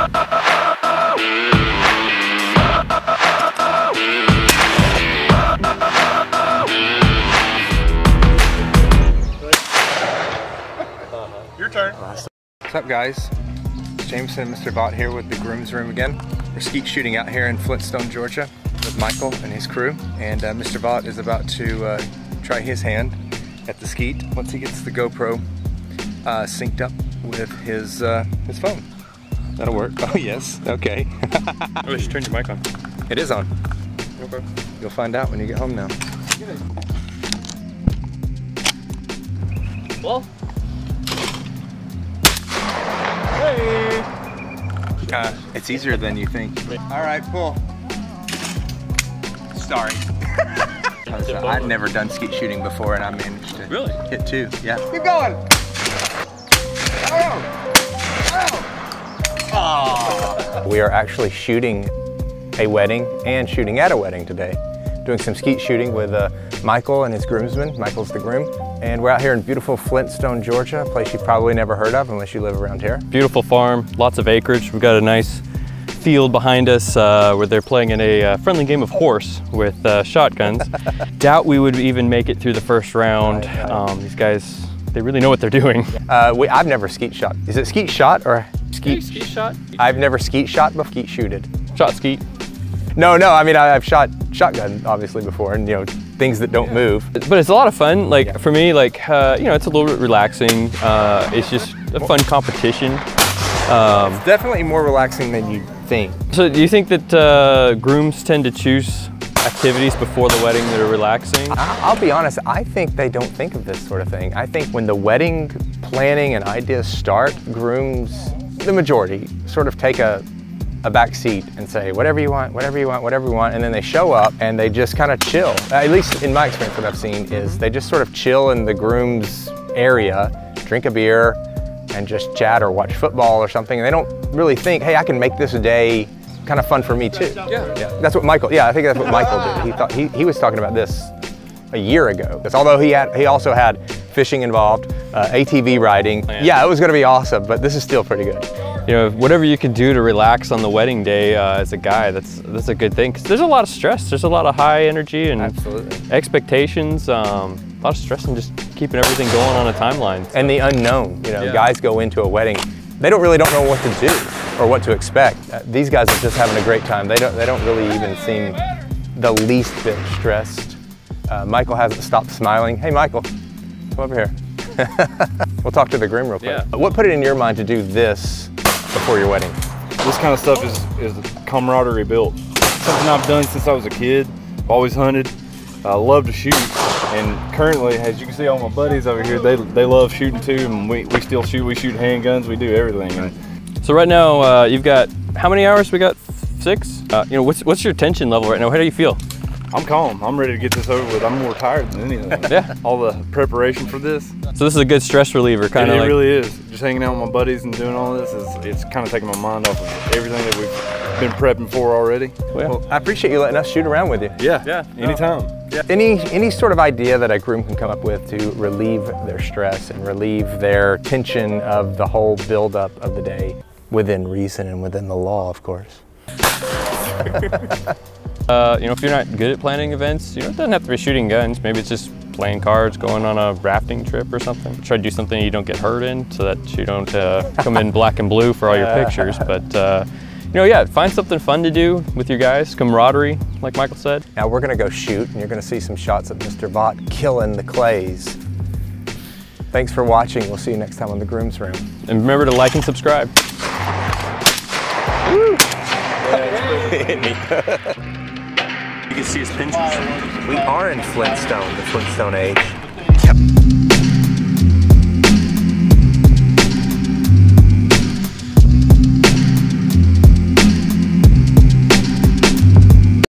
Your turn. What's up, guys? It's Jamison and Mr. Vaught here with the Grooms Room again. We're skeet shooting out here in Flintstone, Georgia with Michael and his crew. And Mr. Vaught is about to try his hand at the skeet once he gets the GoPro synced up with his phone. That'll work. Oh, yes. Okay. Oh, you should turn your mic on. It is on. Okay. You'll find out when you get home now. Well. Hey. It's easier than you think. All right, pull. Sorry. I've never done skeet shooting before, and I managed to hit two. Yeah. Keep going. Oh. We are actually shooting a wedding and shooting at a wedding today. Doing some skeet shooting with Michael and his groomsmen. Michael's the groom. And we're out here in beautiful Flintstone, Georgia, a place you've probably never heard of unless you live around here. Beautiful farm, lots of acreage. We've got a nice field behind us where they're playing in a friendly game of horse with shotguns. Doubt we would even make it through the first round. Right. These guys, they really know what they're doing. I've never skeet shot. Is it skeet shot or skeet? Skeet shot? I've never skeet shot, but skeet shooted. Shot skeet. No, I mean, I've shot shotgun obviously before, and you know, things that don't move. But it's a lot of fun. Like for me, like you know, it's a little bit relaxing. It's just a fun competition. It's definitely more relaxing than you think. So do you think that grooms tend to choose activities before the wedding that are relaxing? I'll be honest, I think they don't think of this sort of thing. I think when the wedding planning and ideas start, grooms, the majority, sort of take a back seat and say, whatever you want, whatever you want, whatever you want, and then they show up and they just kind of chill. At least in my experience, what I've seen is they just sort of chill in the groom's area, drink a beer, and just chat or watch football or something. And they don't really think, hey, I can make this day kind of fun for me too. Yeah. That's what Michael, I think that's what Michael did. He thought he was talking about this a year ago. Although he also had fishing involved, ATV riding. Yeah, it was gonna be awesome, but this is still pretty good. You know, whatever you can do to relax on the wedding day as a guy, that's a good thing. 'Cause there's a lot of stress. There's a lot of high energy and expectations. A lot of stress and just keeping everything going on a timeline. And the unknown. You know, guys go into a wedding, they don't know what to do or what to expect. These guys are just having a great time. They don't really even seem the least bit stressed. Michael hasn't stopped smiling. Hey, Michael, come over here. We'll talk to the groom real quick. Yeah. What put it in your mind to do this before your wedding? This kind of stuff is camaraderie built. Something I've done since I was a kid. I've always hunted. I love to shoot. And currently, as you can see, all my buddies over here, they love shooting too. And we still shoot. We shoot handguns. We do everything. And so right now, you've got, how many hours we got? 6? You know, what's your tension level right now? How do you feel? I'm calm. I'm ready to get this over with. I'm more tired than anything. Yeah. All the preparation for this. So this is a good stress reliever, kind of. It really is. Just hanging out with my buddies and doing all this it's kind of taking my mind off of everything that we've been prepping for already. Well, I appreciate you letting us shoot around with you. Yeah. Anytime. Yeah. Any sort of idea that a groom can come up with to relieve their stress and relieve their tension of the whole build-up of the day, within reason and within the law, of course. You know, if you're not good at planning events, you know, it doesn't have to be shooting guns. Maybe it's just playing cards, going on a rafting trip or something. Try to do something you don't get hurt in so that you don't come in black and blue for all your pictures. But, you know, yeah, find something fun to do with your guys, camaraderie, like Michael said. Now we're gonna go shoot and you're gonna see some shots of Mr. Vaught killing the clays. Thanks for watching. We'll see you next time on the Grooms Room. And remember to like and subscribe. Woo! You can see his pinches. We are in Flintstone, the Flintstone age.